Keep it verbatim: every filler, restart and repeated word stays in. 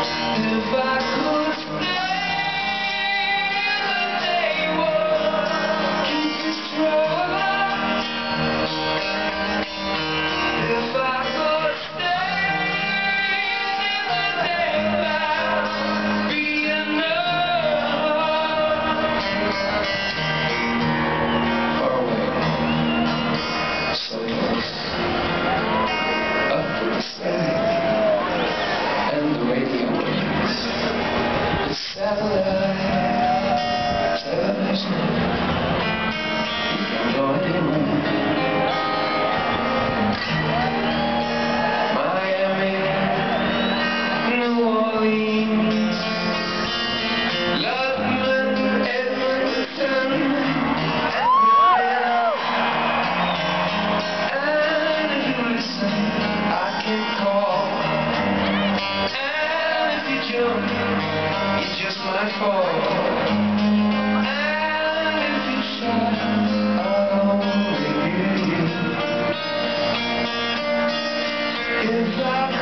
If I could stay, they would keep you strong. If I could stay, they might be enough. Far away, so close, up to the sky. And the radio waves, the satellite television, you can go anywhere. Miami, New Orleans, London, Edmonton, and if you listen, I can call. You just might fall. And if you shout, I'll only hear you. If I